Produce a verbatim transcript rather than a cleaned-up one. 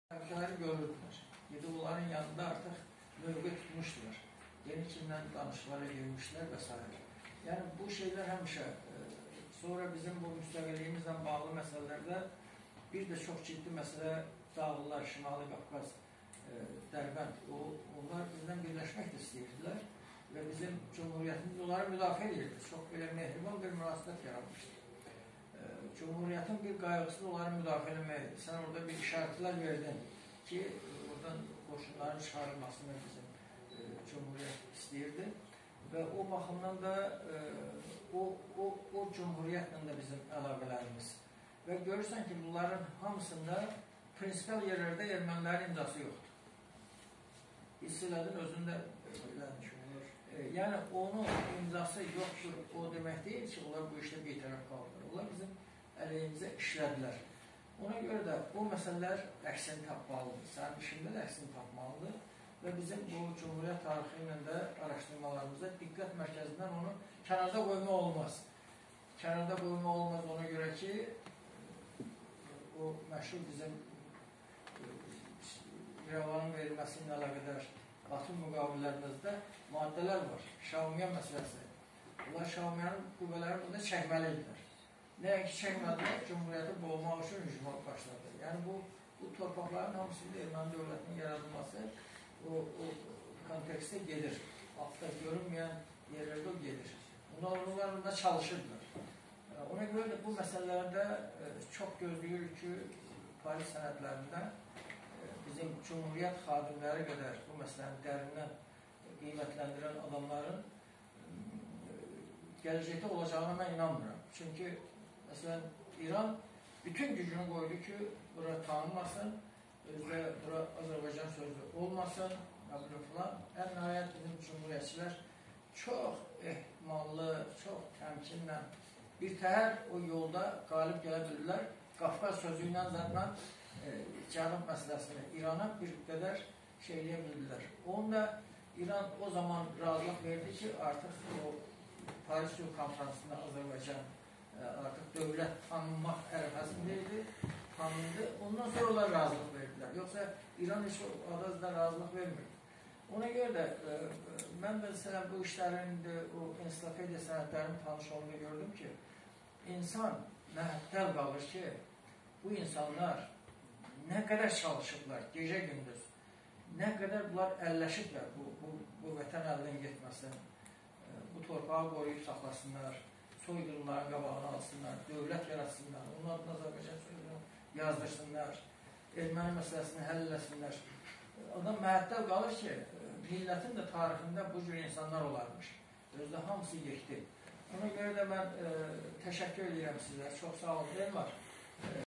Ölkələri görürdülər. Yedi onların yanında artıq mövqe tutmuşdular. Yeni kimdən danışıqlara girmişlər və s. Yəni bu şeylər həmişə e, sonra bizim bu müstəqilliyimizlə bağlı məsələlərdə bir də çox ciddi məsələ Dağlılar, Şimali Qafqaz, e, Dərbənd, o, onlar bizdən birləşmək də istəyirdilər və bizim Cumhuriyyətimiz onları müdafiə edirdi. Çox belə mehriban bir münasibət yaratmışdı. Cumhuriyyətin bir qayğısı onları müdafiə etməkdir. Sən orada bir işarətlər verdin ki, oradan qoşunların çıxarılmasını bizim e, Cumhuriyyət istəyirdi və o baxımdan da e, o, o, o Cumhuriyyətlə də bizim əlaqələrimiz və görürsən ki, bunların hamısında prinsipal yerlərdə ermənilərin imzası yoxdur. Hiss elədin, özündə elədin. E, yəni, onun imzası yoxdur, o demək deyil ki, onlar bu işdə bir tərəf qaldılar. Onlar bizim əleyhimizə işlədilər. Ona görə də bu məsələlər əksini tapmalıdır. Sənin işində də əksini tapmalıdır və bizim bu Cumhuriyyət tarixi ilə də araşdırmalarımızda diqqət mərkəzindən onu kənarda qoyma olmaz. Kənarda qoyma olmaz ona görə ki, o məşhur bizim İrəvanın verilməsi ilə əlaqədar Batum müqavilələrimizdə maddələr var. Şaumyan məsələsi. Bunlar Şaumiyanın qüvvələrini burada çəkməlidirlər. Nəyə ki, çəkmədilər, Cumhuriyyəti boğmaq üçün hücuma başladı. Yəni, bu, bu torpaqların hamısında Erməni dövlətinin yaradılması o, o kontekstdə gedir. Altda görünməyən yerlərdə o gedir. Bunlar onlarla çalışırdılar. Ona görə də bu məsələlərdə çox gözləyirik ki, Paris sənədlərində bizim Cumhuriyyət xadimləri qədər bu məsələni dərindən qiymətləndirən adamların gələcəkdə olacağına mən inanmıram. Çünki məsələn, İran bütün gücünü qoydu ki, bura tanınmasın, özdə bura Azərbaycan sözü olmasın, falan. Ən nəhayət bizim Cumhuriyyətçilər çox ehtimallı, çox təmkinlə bir təhər o yolda qalib gələ bilirlər. Qafqaz sözü ilə zaten e, Cənub məsələsini İrana bir qədər şey eləyə bilirlər. Onu da İran o zaman razılıq verdi ki, artıq o Paris Sülh Konferansında Azərbaycan e, artıq dövlət tanınmaq ərəfəsində idi, tanındı. Ondan sonra onlar razılıq verdilər. Yoxsa İran heç o adazda razılıq vermirdi. Ona görə də e, mən də sənə bu işlərin, o ensiklopediya sənədlərinin tanış olduğunu gördüm ki, insan məhəttəl qalır ki, bu insanlar nə qədər çalışıblar gecə gündüz, nə qədər bunlar əlləşiblər bu, bu, bu vətən əldən getməsin, bu torpağı qoruyub saxlasınlar, soyqırımların qabağını alsınlar, dövlət yaratsınlar, onun adına Azərbaycan sözünü yazdırsınlar, erməni məsələsini həll eləsinlər. Adam məhəttəl qalır ki, millətin də tarixində bu cür insanlar olarmış. Özdə hamısı yekdi. Ona görə də mən e, təşəkkür edirəm sizə. Çox sağ olun.